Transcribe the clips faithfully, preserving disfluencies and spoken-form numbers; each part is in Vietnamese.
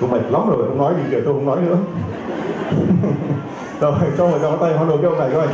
Tôi mệt lắm rồi, ông nói đi kìa, tôi không nói nữa. Rồi, cho một tràng tay hoan hô cái ông này coi.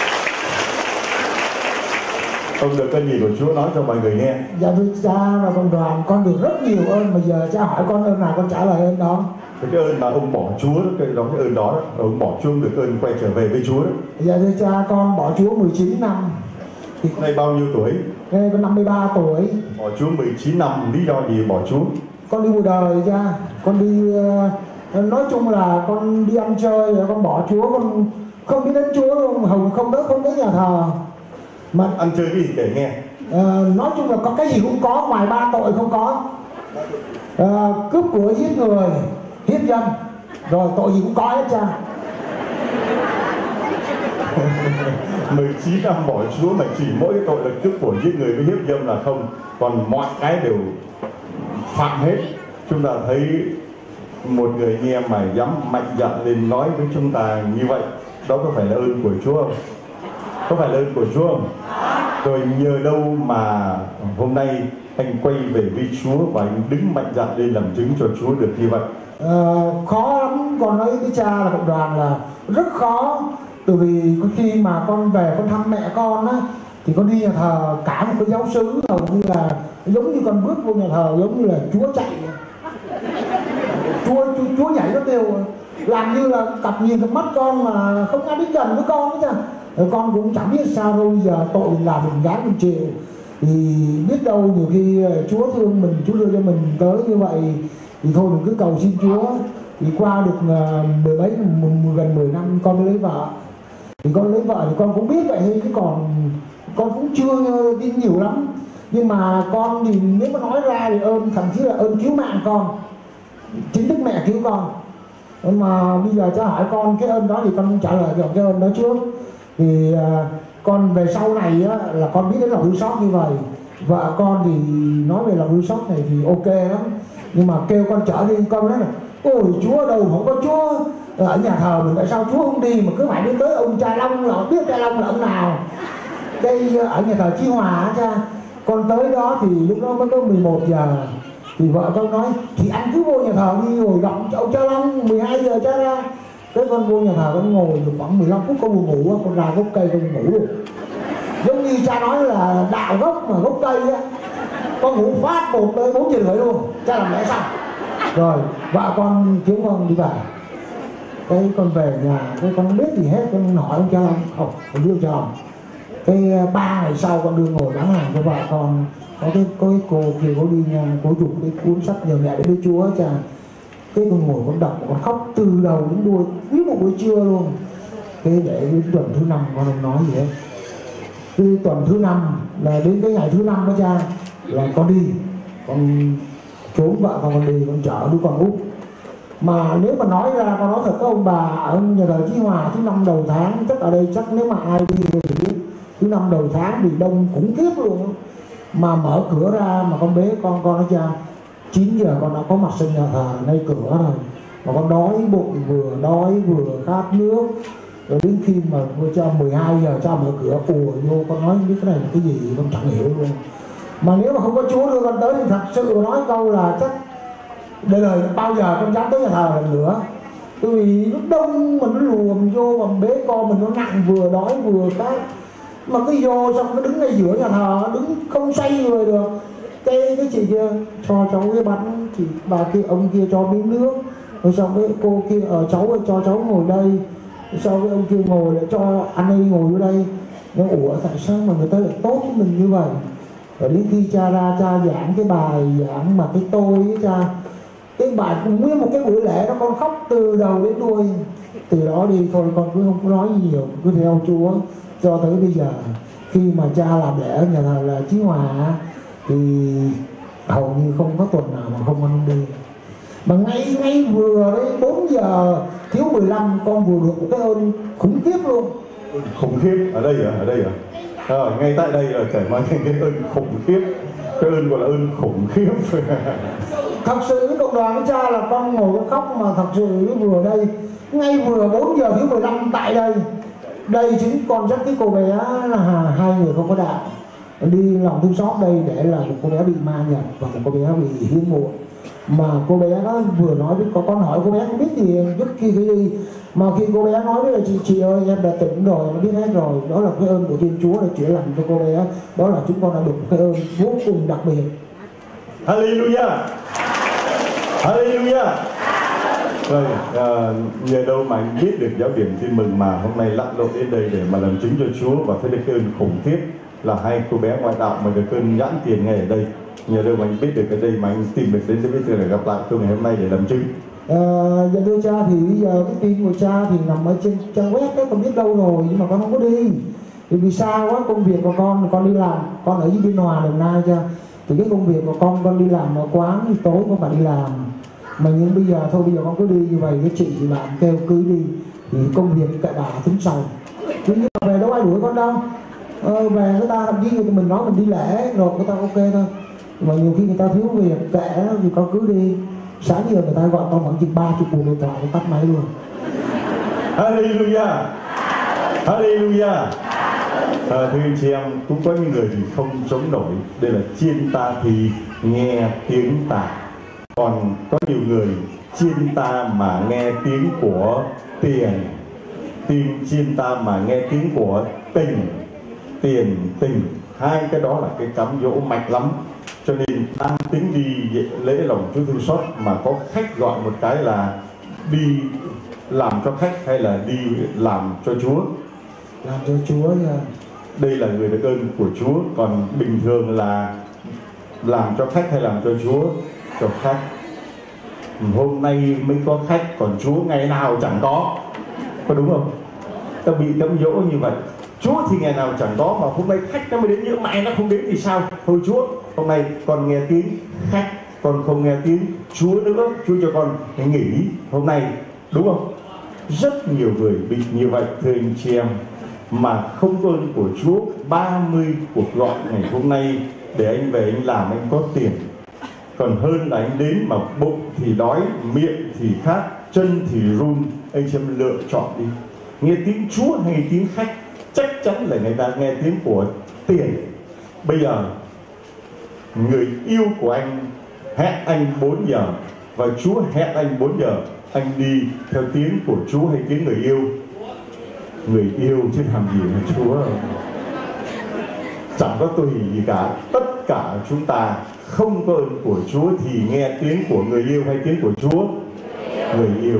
Ông được ơn gì của Chúa nói cho mọi người nghe. Dạ thưa cha và cộng đoàn, con được rất nhiều ơn, mà giờ cha hỏi con ơn nào con trả lời ơn đó. Cái ơn mà ông bỏ Chúa đó, cái đó cái ơn đó, đó. Ông bỏ Chúa được ơn quay trở về với Chúa đó. Dạ thưa cha, con bỏ Chúa mười chín năm. Thì nay bao nhiêu tuổi? Nay con năm mươi ba tuổi. Bỏ Chúa mười chín năm, lý do gì bỏ Chúa? Con đi cuộc đời cha, con đi uh, nói chung là con đi ăn chơi rồi con bỏ Chúa, con không biết đến Chúa luôn, hầu không tới không tới nhà thờ. Mà ăn chơi cái gì để nghe? Uh, nói chung là có cái gì cũng có, ngoài ba tội không có. Uh, cướp của, giết người, hiếp dâm, rồi tội gì cũng có hết cha. mười chín năm bỏ Chúa mà chỉ mỗi cái tội là cướp của, giết người với hiếp dâm là không, còn mọi cái đều phạm hết. Chúng ta thấy một người nghe mà dám mạnh dạn lên nói với chúng ta như vậy, đó có phải là ơn của Chúa không? Có phải là ơn của Chúa không? Rồi nhờ đâu mà hôm nay anh quay về với Chúa và anh đứng mạnh dạn lên làm chứng cho Chúa được như vậy? À, khó lắm, con nói với cha là cộng đoàn là rất khó. Từ vì khi mà con về con thăm mẹ con á, thì con đi nhà thờ cả một cái giáo xứ hầu như là giống như con bước vô nhà thờ giống như là Chúa chạy, Chúa Chúa, Chúa nhảy nó đều, làm như là cặp nhìn cặp mắt con mà không ai đến gần với con nữa nha. Rồi con cũng chẳng biết sao đâu, bây giờ tội mình làm mình gán mình chịu, thì biết đâu nhiều khi Chúa thương mình, Chúa đưa cho mình tới như vậy thì thôi mình cứ cầu xin Chúa. Thì qua được mười mấy gần mười năm con mới lấy vợ, thì con lấy vợ thì con cũng biết vậy thôi, chứ còn con cũng chưa tin nhiều lắm. Nhưng mà con thì nếu mà nói ra thì ơn, thậm chí là ơn cứu mạng con, chính Đức Mẹ cứu con. Nhưng mà bây giờ cha hỏi con cái ơn đó thì con trả lời cho cái ơn đó trước. Thì uh, con về sau này á, là con biết đến lòng thương xót như vậy. Vợ con thì nói về lòng thương xót này thì ok lắm, nhưng mà kêu con trở đi, con nói là ôi Chúa ở đâu không có Chúa, ở nhà thờ mình tại sao Chúa không đi mà cứ phải đi tới ông Cha Long, là biết Cha Long là ông nào. Cái ở nhà thờ Chí Hòa á cha, con tới đó thì lúc đó mới có mười một giờ, thì vợ con nói thì anh cứ vô nhà thờ đi rồi gặp ông Cha Long mười hai giờ cha ra. Cái con vô nhà thờ con ngồi được khoảng mười lăm phút con buồn ngủ, con ra gốc cây con ngủ được, giống như cha nói là đạo gốc mà gốc cây á. Con ngủ phát một tới bốn giờ rưỡi luôn, cha làm lẽ xong rồi vợ con kiếm con đi về. Cái con về nhà, cái con không biết gì hết, con hỏi ông Cha Long, không, con đưa cho ông. Cái ba ngày sau con đưa ngồi bán hàng cho vợ con, có cái, có cái cô kia có đi ngang, cô dùng cái cuốn sách Nhờ Mẹ Đến Với Chúa cha. Cái con ngồi con đọc, con khóc từ đầu đến đuôi, biết một buổi trưa luôn. Cái để đến tuần thứ năm con không nói gì hết. Cái tuần thứ năm là đến cái ngày thứ năm đó cha, là con đi, con trốn vợ con, con đi, con chở đứa con út. Mà nếu mà nói ra, con nói thật các ông bà ở nhà thờ Chí Hòa thứ năm đầu tháng, chắc ở đây chắc nếu mà ai đi thì biết, thứ năm đầu tháng thì đông khủng khiếp luôn. Mà mở cửa ra mà con bế con, con nói cha chín giờ con đã có mặt sân nhà thờ ngay cửa rồi, mà con đói bụng, vừa đói vừa khát nước. Rồi đến khi mà cho mười hai giờ cha mở cửa ùa vô, con nói biết cái này là cái gì con chẳng hiểu luôn. Mà nếu mà không có Chúa đưa con tới thì thật sự nói câu là chắc đời đời bao giờ con dám tới nhà thờ lần nữa. Tại vì nó đông mà nó luồn vô, mà bế con mình nó nặng, vừa đói vừa khát. Mà cứ vô xong nó đứng ngay giữa nhà thờ, đứng không xoay người được. Cái, cái chị kia cho cháu cái bánh, thì bà kia ông kia cho miếng nước. Rồi xong cái cô kia ở cháu ơi, cho cháu ngồi đây. Sau cái ông kia ngồi lại cho anh ấy ngồi ở đây. Nó ủa tại sao mà người ta lại tốt với mình như vậy. Rồi đến khi cha ra cha giảng cái bài giảng mà cái tôi với cha, cái bài nguyên một cái buổi lễ đó con khóc từ đầu đến đuôi. Từ đó đi thôi con cứ không có nói gì nhiều, cứ theo Chúa cho tới bây giờ. Khi mà cha làm lễ ở nhà thờ là Chí Hòa thì hầu như không có tuần nào mà không ăn đi. Mà ngay ngay vừa đấy bốn giờ thiếu mười lăm con vừa được một cái ơn khủng khiếp luôn. Khủng khiếp ở đây à? Ở đây à? À, ngay tại đây là trải qua cái ơn khủng khiếp. Cái ơn gọi là ơn khủng khiếp. Thật sự với cộng đoàn với cha là con ngồi con khóc, mà thật sự vừa đây ngay vừa bốn giờ thiếu mười lăm tại đây. Đây chính con dắt cái cô bé là hai người không có đạo đi lòng thương xót đây, để là một cô bé bị ma nhập và một cô bé bị hiếm muộn. mà cô bé nó vừa nói với có con hỏi cô bé không biết gì trước khi cái đi, mà khi cô bé nói với chị chị ơi em đã tỉnh rồi, nó biết hết rồi, đó là cái ơn của Thiên Chúa để chữa lành cho cô bé, đó là chúng con đã được cái ơn vô cùng đặc biệt. Hallelujah, Hallelujah. Rồi à, nhờ đâu mà anh biết được giáo điểm tin mừng mà hôm nay lặn lội đến đây để mà làm chứng cho Chúa và thấy được cái ơn khủng khiếp là hai cô bé ngoại đạo mà được cơn nhãn tiền ngay ở đây. Nhờ đâu mà anh biết được ở đây mà anh tìm được đến với tôi để gặp lại tôi ngày hôm nay để làm chứng. À, dạ thưa cha, thì bây giờ cái tin của cha thì nằm ở trên trang web đó, con biết đâu rồi nhưng mà con không có đi. Thì vì sao quá, công việc của con con đi làm, con ở dưới Biên Hòa Đồng Nai cha. Thì cái công việc của con con đi làm ở quán thì tối con phải đi làm. Mà nhưng bây giờ thôi bây giờ con cứ đi như vậy, cái chị thì bạn kêu cứ đi thì công việc cậy bà tính sau. Nhưng mà về đâu ai đuổi con đâu. Ờ, về người ta thậm chí mình nói mình đi lễ rồi người ta ok thôi. Mà nhiều khi người ta thiếu việc kệ thì con cứ đi. Sáng giờ người ta gọi con khoảng chừng ba chục cuộc điện thoại con tắt máy luôn. Hallelujah, Hallelujah. À, thưa anh chị em, cũng có những người thì không chống nổi. Đây là chiên ta thì nghe tiếng ta. Còn có nhiều người chiên ta mà nghe tiếng của tiền, tin chiên ta mà nghe tiếng của tình. Tiền, tình, hai cái đó là cái cám dỗ mạnh lắm. Cho nên đang tính đi lễ lòng Chúa Thương Xót mà có khách gọi một cái là đi làm cho khách hay là đi làm cho Chúa? Làm cho Chúa nha. Đây là người được ơn của Chúa. Còn bình thường là làm cho khách hay làm cho Chúa? Cho khách. Hôm nay mới có khách, còn Chúa ngày nào chẳng có. Có đúng không? Ta bị cám dỗ như vậy. Chúa thì ngày nào chẳng có, mà hôm nay khách nó mới đến, nhưng mai nó không đến thì sao? Thôi Chúa, hôm nay con nghe tiếng khách, con không nghe tiếng Chúa nữa, Chúa cho con nghỉ hôm nay, đúng không? Rất nhiều người bị như vậy thưa anh chị em, mà không có ơn của Chúa. Ba mươi cuộc gọi ngày hôm nay để anh về anh làm anh có tiền, còn hơn là anh đến mà bụng thì đói, miệng thì khát, chân thì run. Anh xem lựa chọn đi, nghe tiếng Chúa hay tiếng khách? Chắc chắn là người ta nghe tiếng của tiền. Bây giờ người yêu của anh hẹn anh bốn giờ và Chúa hẹn anh bốn giờ, anh đi theo tiếng của Chúa hay tiếng người yêu? Người yêu chứ làm gì là Chúa. Chẳng có tôi gì cả. Tất cả chúng ta không có ơn của Chúa thì nghe tiếng của người yêu hay tiếng của Chúa? Người yêu.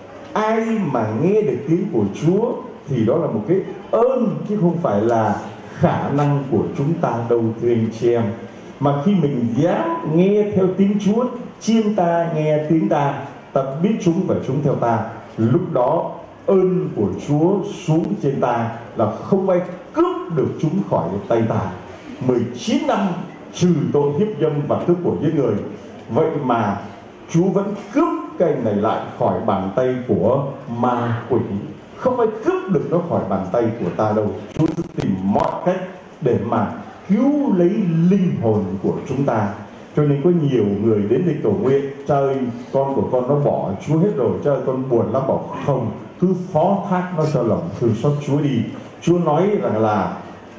Ai mà nghe được tiếng của Chúa thì đó là một cái ơn, chứ không phải là khả năng của chúng ta đâu thưa anh chị em. Mà khi mình dám nghe theo tiếng Chúa, chiên ta nghe tiếng ta, ta biết chúng và chúng theo ta, lúc đó ơn của Chúa xuống trên ta là không ai cướp được chúng khỏi tay ta. Mười chín năm trừ tội hiếp dâm và cướp của giết người, vậy mà Chúa vẫn cướp cái anh này lại khỏi bàn tay của ma quỷ. Không ai cướp được nó khỏi bàn tay của ta đâu. Chúa sẽ tìm mọi cách để mà cứu lấy linh hồn của chúng ta. Cho nên có nhiều người đến đây cầu nguyện: cha ơi, con của con nó bỏ Chúa hết rồi, cha ơi con buồn lắm. Bảo không, cứ phó thác nó cho lòng thương xót Chúa đi. Chúa nói rằng là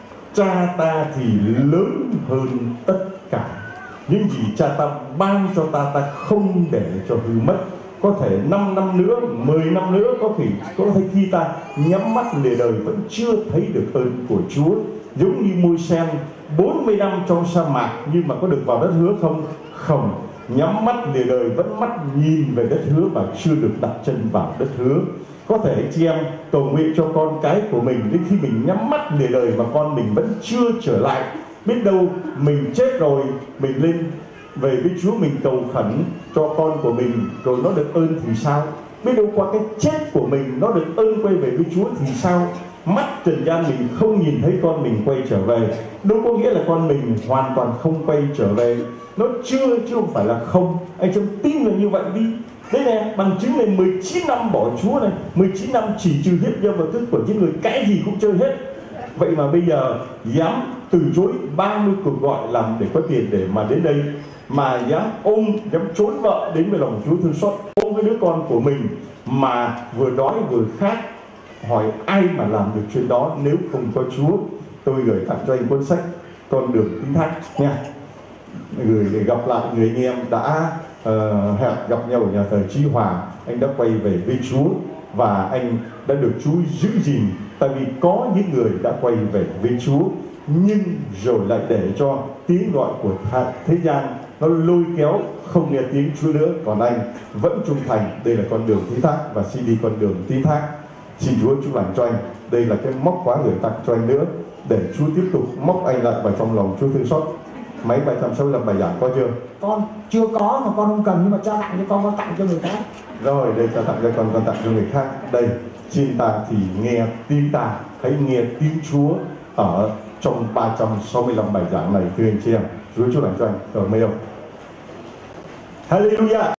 cha ta thì lớn hơn tất cả, những gì cha ta ban cho ta, ta không để cho hư mất. Có thể năm năm nữa, mười năm nữa, có thể có thể khi ta nhắm mắt lìa đời vẫn chưa thấy được ơn của Chúa. Giống như Môi-se bốn mươi năm trong sa mạc nhưng mà có được vào đất hứa không? Không. Nhắm mắt lìa đời vẫn mắt nhìn về đất hứa mà chưa được đặt chân vào đất hứa. Có thể chị em cầu nguyện cho con cái của mình, đến khi mình nhắm mắt lìa đời mà con mình vẫn chưa trở lại, biết đâu mình chết rồi, mình lên về với Chúa, mình cầu khẩn cho con của mình rồi nó được ơn thì sao? Biết đâu qua cái chết của mình nó được ơn quay về với Chúa thì sao? Mắt trần gian mình không nhìn thấy con mình quay trở về, đâu có nghĩa là con mình hoàn toàn không quay trở về. Nó chưa, chứ không phải là không. Anh trong tin là như vậy đi. Đây nè, bằng chứng này mười chín năm bỏ Chúa này, mười chín năm chỉ trừ hiếp dâm và cướp của giết người, cái gì cũng chơi hết. Vậy mà bây giờ dám từ chối ba mươi cuộc gọi làm để có tiền để mà đến đây, mà dám ôm, dám trốn vợ đến với lòng Chúa thương xót, ôm cái đứa con của mình mà vừa đói vừa khát. Hỏi ai mà làm được chuyện đó nếu không có Chúa? Tôi gửi tặng cho anh cuốn sách Con Đường Tín Thác nha. gửi để gặp lại người anh em đã uh, hẹn gặp nhau ở nhà thờ Chí Hòa. Anh đã quay về với Chúa và anh đã được Chúa giữ gìn, tại vì có những người đã quay về với Chúa nhưng rồi lại để cho tiếng gọi của thế gian nó lôi kéo không nghe tiếng Chúa nữa, còn anh vẫn trung thành. Đây là con đường tín thác và xin đi con đường tín thác. Xin Chúa chúc lành cho anh. Đây là cái móc khóa gửi tặng cho anh nữa, để Chúa tiếp tục móc anh lại vào trong lòng Chúa thương xót. Máy ba trăm sáu mươi lăm bài giảng có chưa? Con chưa có mà con không cần, nhưng mà cha tặng cho con, con tặng cho người khác. Rồi đây cha tặng cho con, con tặng cho người khác. Đây, xin ta thì nghe tiếng ta, hãy nghe tiếng Chúa ở trong ba trăm sáu mươi lăm bài giảng này thưa anh chị em. Chúa chúc lành cho anh. Ở mấy ông. Hallelujah.